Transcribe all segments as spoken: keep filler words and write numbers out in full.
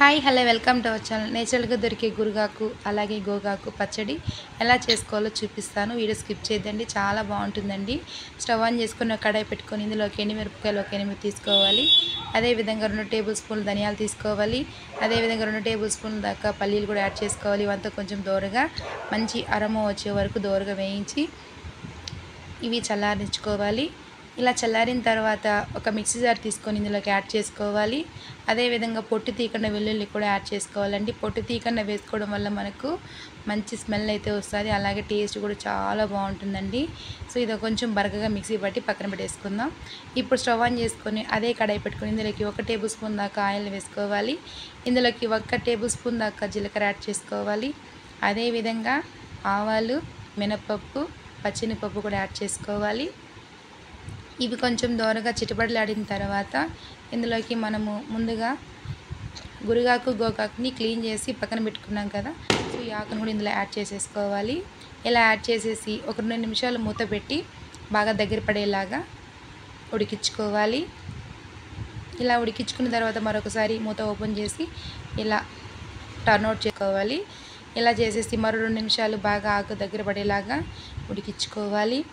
Hi hello welcome to our channel. నేచురల్గా దొరికే గురుగాకు అలాగే గోగాకు పచ్చడి ఎలా చేసుకోవాలో చూపిస్తాను. వీడియో స్కిప్ చేయొద్దండి, చాలా బాగుంటుందండి. స్టవ్ ఆన్ చేసుకుని కడాయి పెట్టుకొని ఇందులోకి ఎండుమిరపకాయలు ఒక ఎనిమిది తీసుకోవాలి. అదేవిధంగా రెండు టేబుల్ స్పూన్లు ధనియాలు తీసుకోవాలి. అదేవిధంగా రెండు టేబుల్ స్పూన్ల దాకా పల్లీలు కూడా యాడ్ చేసుకోవాలి. ఇవంతా కొంచెం దోరగా మంచి అరమ వచ్చే వరకు దోరగా వేయించి ఇవి చల్లారించుకోవాలి. ఇలా చల్లారిన తర్వాత ఒక మిక్సీ జార్ తీసుకొని ఇందులోకి యాడ్ చేసుకోవాలి. అదేవిధంగా పొట్టు తీయకుండా వెల్లుల్లి కూడా యాడ్ చేసుకోవాలండి. పొట్టు తీయకుండా వేసుకోవడం వల్ల మనకు మంచి స్మెల్ అయితే వస్తుంది, అలాగే టేస్ట్ కూడా చాలా బాగుంటుందండి. సో ఇది కొంచెం బరకగా మిక్సీ పట్టి పక్కన పెట్టేసుకుందాం. ఇప్పుడు స్టవ్ ఆన్ చేసుకొని అదే కడాయి పెట్టుకొని ఇందులోకి ఒక టేబుల్ స్పూన్ దాకా ఆయిల్ వేసుకోవాలి. ఇందులోకి ఒక టేబుల్ స్పూన్ దాకా జీలకర్ర యాడ్ చేసుకోవాలి. అదేవిధంగా ఆవాలు, మినపప్పు, పచ్చెనపప్పు కూడా యాడ్ చేసుకోవాలి. ఇవి కొంచెం దోరగా చిటపటలాడిన తర్వాత ఇందులోకి మనము ముందుగా గురిగాకు గోగాకుని క్లీన్ చేసి పక్కన పెట్టుకున్నాం కదా, సో ఈ ఆకును కూడా ఇందులో యాడ్ చేసేసుకోవాలి. ఇలా యాడ్ చేసేసి ఒక రెండు నిమిషాలు మూత పెట్టి బాగా దగ్గర పడేలాగా ఉడికించుకోవాలి. ఇలా ఉడికించుకున్న తర్వాత మరొకసారి మూత ఓపెన్ చేసి ఇలా టర్న్ అవుట్ చేసుకోవాలి. ఇలా చేసేసి మరో రెండు నిమిషాలు బాగా ఆకు దగ్గర పడేలాగా ఉడికించుకోవాలి.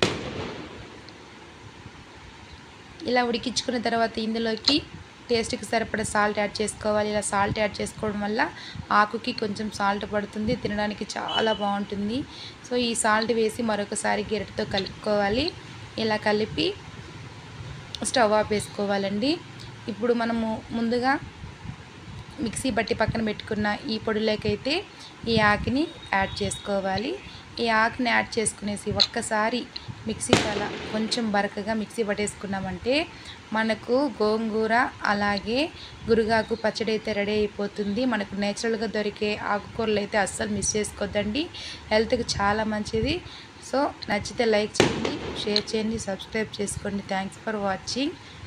ఇలా ఉడికించుకున్న తర్వాత ఇందులోకి టేస్ట్కి సరిపడా సాల్ట్ యాడ్ చేసుకోవాలి. ఇలా సాల్ట్ యాడ్ చేసుకోవడం వల్ల ఆకుకి కొంచెం సాల్ట్ పడుతుంది, తినడానికి చాలా బాగుంటుంది. సో ఈ సాల్ట్ వేసి మరొకసారి గరిటెతో కలుపుకోవాలి. ఇలా కలిపి స్టవ్ ఆఫ్ వేసుకోవాలండి. ఇప్పుడు మనము ముందుగా మిక్సీ బట్టి పక్కన పెట్టుకున్న ఈ పొడిలోకైతే ఈ ఆకుని యాడ్ చేసుకోవాలి. ఈ ఆకుని యాడ్ చేసుకునేసి ఒక్కసారి మిక్సీ అలా కొంచెం బరకగా మిక్సీ పట్టేసుకున్నామంటే మనకు గోంగూర అలాగే గురుగాకు పచ్చడి అయితే రెడీ అయిపోతుంది. మనకు నేచురల్గా దొరికే ఆకుకూరలు అయితే అస్సలు మిస్ చేసుకోవద్దండి, హెల్త్కి చాలా మంచిది. సో నచ్చితే లైక్ చేయండి, షేర్ చేయండి, సబ్స్క్రైబ్ చేసుకోండి. Thanks for watching.